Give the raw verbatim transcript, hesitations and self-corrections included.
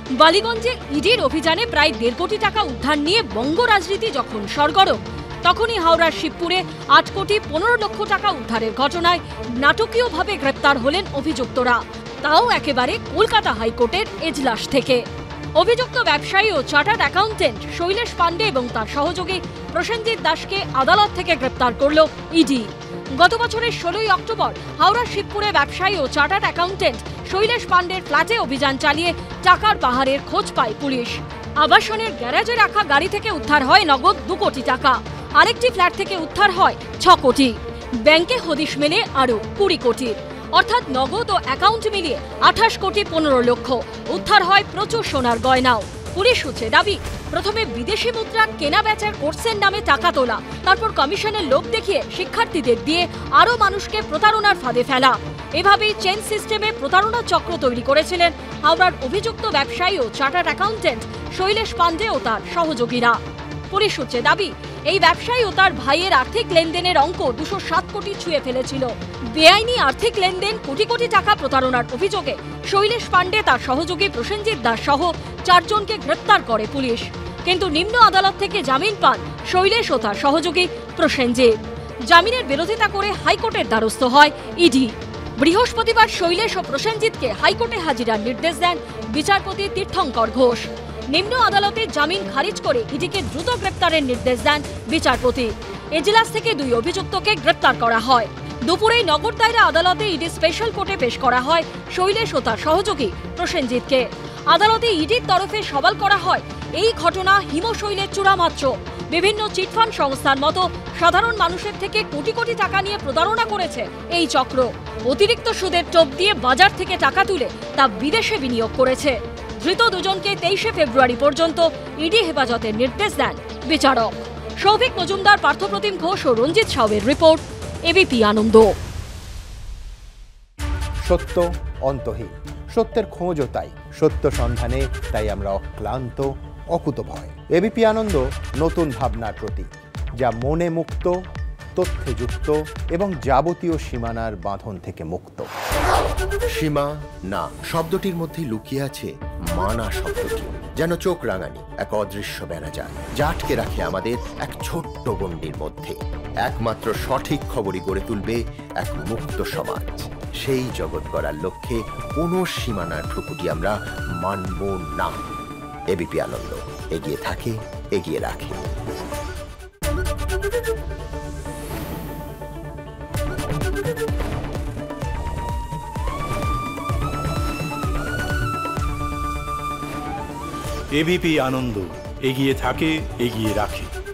বালিগঞ্জে ইডির অভিযানে প্রায় দেড় কোটি টাকা উদ্ধার নিয়ে বঙ্গ রাজনীতি যখন সরগরম, তখনই হাওড়ার শিবপুরে আট কোটি পনেরো লক্ষ টাকা উদ্ধারের ঘটনায় নাটকীয়ভাবে গ্রেপ্তার হলেন অভিযুক্তরা, তাও একেবারে কলকাতা হাইকোর্টের এজলাস থেকে। অভিযুক্ত ব্যবসায়ী ও চার্টার্ড অ্যাকাউন্টেন্ট শৈলেশ পাণ্ডে এবং তার সহযোগী প্রসেনজিৎ দাসকে আদালত থেকে গ্রেপ্তার করল ইডি। গত বছরের ষোলোই অক্টোবর হাওড়ার শিবপুরে ব্যবসায়ী ও চার্টার্ড অ্যাকাউন্টেন্ট শৈলেশ পাণ্ডের ফ্ল্যাটে অভিযান চালিয়ে টাকার পাহাড়ের খোঁজ পায় পুলিশ। আবাসনের গ্যারেজে রাখা গাড়ি থেকে উদ্ধার হয় নগদ দু কোটি টাকা, আরেকটি ফ্ল্যাট থেকে উদ্ধার হয় ছ কোটি, ব্যাংকে হদিশ মেলে আরও কুড়ি কোটি, অর্থাৎ নগদ ও অ্যাকাউন্ট মিলিয়ে আঠাশ কোটি পনেরো লক্ষ। উদ্ধার হয় প্রচুর সোনার গয়নাও। পুলিশ সূত্রে দাবি, প্রথমে বিদেশি মুদ্রা কেনা বেচার কোর্সের নামে টাকা তোলা, তারপর কমিশনের লোভ দেখিয়ে শিক্ষার্থীদের দিয়ে আরও মানুষকে প্রতারণার ফাঁদে ফেলা। এভাবেই চেন সিস্টেমে প্রতারণা চক্র তৈরি করেছিলেন হাওড়ার অভিযুক্ত ব্যবসায়ী ও চার্টার্ড অ্যাকাউন্টেন্ট শৈলেশ পাণ্ডে ও তার সহযোগীরা। পুলিশ সূত্রে দাবি, এই ব্যবসায়ী ও তার ভাইয়ের আর্থিক লেনদেনের অঙ্ক দুশো সাত কোটি ছুঁয়ে ফেলেছিল। বেআইনি আর্থিক লেনদেন, কোটি কোটি টাকা প্রতারণার অভিযোগে শৈলেশ পাণ্ডে, তার সহযোগী প্রসেনজিৎ দাস সহ চারজনকে গ্রেপ্তার করে পুলিশ। কিন্তু নিম্ন আদালত থেকে জামিন পান শৈলেশ ও তার সহযোগী প্রসেনজিৎ। জামিনের বিরোধিতা করে হাইকোর্টের দ্বারস্থ হয় ইডি। বৃহস্পতিবার শৈলেশ ও প্রসেনজিৎকে হাইকোর্টে হাজিরার নির্দেশ দেন বিচারপতি তীর্থঙ্কর ঘোষ। নিম্ন আদালতে জামিন খারিজ করে ইডিকে দ্রুত গ্রেপ্তারের নির্দেশ দেন বিচারপতি। এজলাস থেকে দুই অভিযুক্তকে গ্রেপ্তার করা হয়। দুপুরেই নগর দায়রা আদালতে ইডি স্পেশাল কোর্টে পেশ করা হয় শৈলেশ ও তার সহযোগী প্রসেনজিৎকে। আদালতে ইডির তরফে সওয়াল করা হয়, এই ঘটনা হিমশৈলের চূড়ামাত্র। বিভিন্ন চিটফান্ড সংস্থার মতো সাধারণ মানুষের থেকে কোটি কোটি টাকা নিয়ে প্রতারণা করেছে এই চক্র। অতিরিক্ত সুদের টোপ দিয়ে বাজার থেকে টাকা তুলে তা বিদেশে বিনিয়োগ করেছে। ধৃত দুজনকে তেইশে ফেব্রুয়ারি পর্যন্ত ইডি হেফাজতের নির্দেশ দেন বিচারক। সৌভিক মজুমদার, পার্থপ্রতিম ঘোষ ও রঞ্জিত সাউয়ের রিপোর্ট, এবিপি আনন্দ। সত্য অন্তহীন, সত্যের খোঁজও তাই, সত্য সন্ধানে তাই আমরা অক্লান্ত, অকুতভয়। এবিপি আনন্দ নতুন ভাবনার প্রতীক, যা মনে মুক্ত, তথ্যে যুক্ত এবং যাবতীয় সীমানার বাঁধন থেকে মুক্ত। সীমা না শব্দটির মধ্যে লুকিয়ে আছে মানা শব্দটি, যেন চোখ রাঙানি এক অদৃশ্য বেড়াজাল, যা আটকে রাখে আমাদের এক ছোট্ট গণ্ডির মধ্যে। একমাত্র সঠিক খবরই গড়ে তুলবে এক মুক্ত সমাজ। সেই জগৎ গড়ার লক্ষ্যে কোনো সীমানার ঠুকুটি আমরা মানব না। এবিপি আনন্দ এগিয়ে থাকে, এগিয়ে রাখে। এবিপি আনন্দ এগিয়ে থাকে, এগিয়ে রাখে।